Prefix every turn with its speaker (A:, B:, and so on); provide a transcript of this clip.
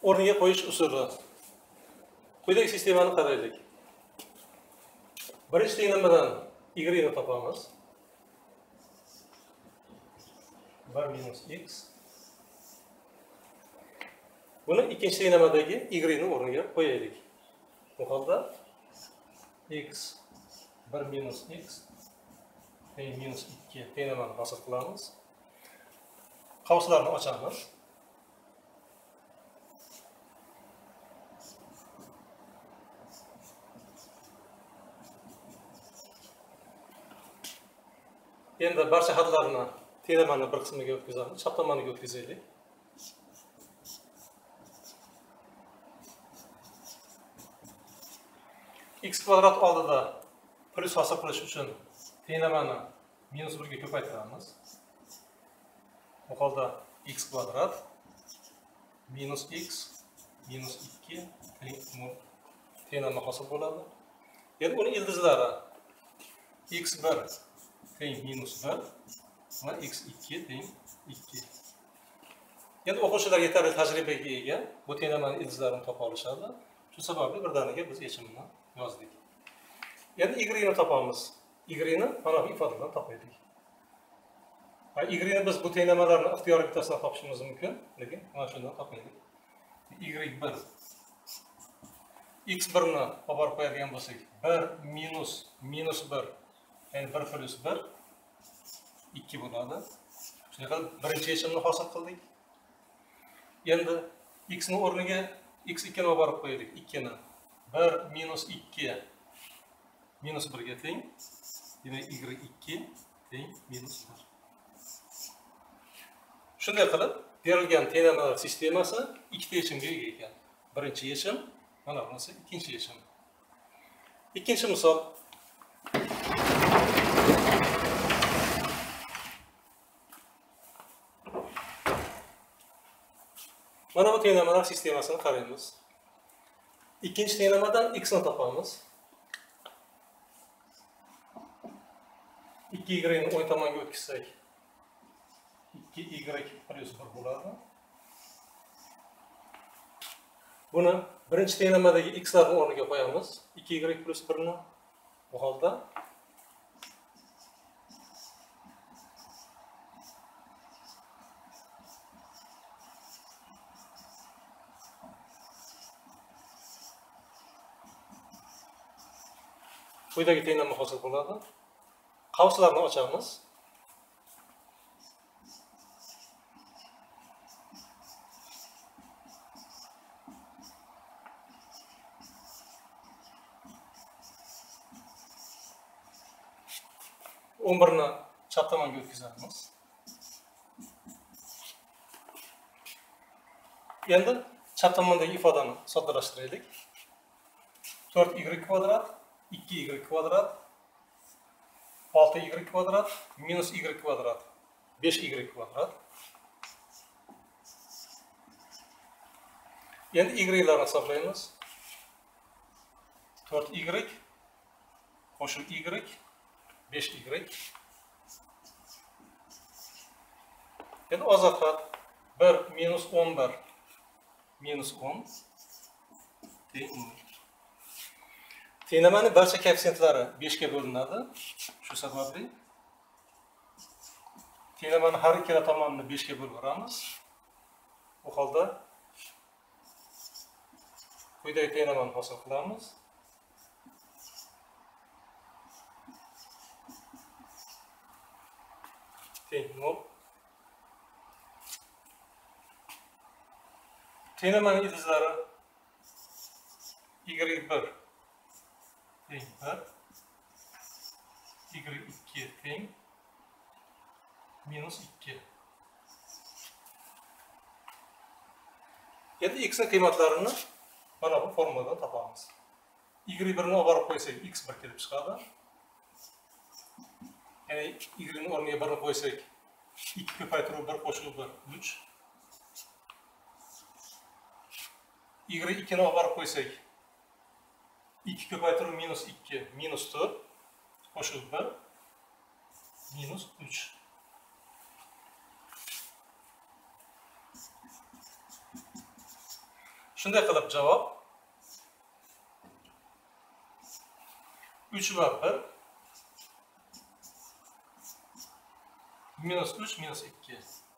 A: o'rniga qo'yish usuli. Quyidagi sistemani qaraylik. Birinchi tenglamadan y ni topamiz. 1 minus x. Buni ikkinchi tenglamadagi y ni o'rniga qo'yaylik. Bu holda x 1 minus x teng minus 2 tenglamani hosil qilamiz. Qavslarni ochamiz. Endi barcha hadlarni tenglamani bir qismiga o'tkazamiz. Chap tomoniga o'tkazaylik. X kvadrat oldida plyus hosil qilish uchun tenglamani minus 1 ga ko'paytiramiz. Bu holda x kvadrat minus x minus 2 teng 0 tenglama hosil bo'ladi. Endi uning ildizlari x1 teng minus 1 va x2 teng 2. Endi o'quvchilar yetarli tajribaga ega bu tenglamani ildizlarini topa olishadi. Shu sababli birdaniga biz yechimini yozdik. Endi y ni topamiz. Y ni mana bu ifodadan topaylik. Y ni biz bu tenglamalarni ixtiyoriy bittasidan topishimiz mumkin, lekin mana shundan topaylik. y1 x1 ni olib borib qo'yadigan bo'lsak, 1 minus minus 1 ya'ni 1 plus 1 2 bo'ladi. Shunday qilib birinchi yechimni hosil qildik. Endi x ni o'rniga x2 ni olib borib qo'yaylik. 2 ni 1 minus 2 minus 1 ga teng. Demak y2 teng minus 1. Shunday qilib berilgan tenglamalar sistemasi ikkita yechimga ega ekan. Birinchi yechim, mana bunisi ikkinchi yechim. Ikkinchi misol. Mana bu tenglamalar sistemasini qaraymiz. Ikkinchi tenglamadan x ni topamiz. 2y ni o'ng tomonga o'tkazsak 2y plus 1 bo'ladi. Buni birinchi tenglamadagi x larning o'rniga qo'yamiz. 2y plus 1 ni. Bu holda quyidagi tenglama hosil bo'ladi. Qavslarni ochamiz. o'n birni chap tomonga o'tkazamiz. Endi chap tomondagi ifodani soddalashtiraylik. 4y kvadrat 2y kvadrat 6y kvadrat minus y kvadrat 5y kvadrat. Endi y larni hisoblaymiz. 4y qo'shib y 5y. Endi ozod xat 1 minus 11 minus 10 teng 0. Tenglamaning barcha koeffitsiyentlari 5 ga bo'linadi. Shu sababli tenglamaning har ikkala tomonini 5 ga bo'lib o'ramiz. Bu holda quyidagi tenglamani hosil qilamiz. Teng 0. Tenglamaning ildizlari y1 teng 1 y2 teng minus 2. Endi x ning qiymatlarini mana bu formuladan topamiz. y1 ni olib borib qo'ysak x1 kelib chiqadi. Ya'ni y ni o'rniga 1 ni qo'ysak 2 ko'paytiruv 1 qo'shib 1 3. y2 ni olib borib qo'ysak 2 ko'paytiruv minus 2 minus 4 qo'shib 1 minus 3. Shunday qilib javob 3 va 1 -3 -2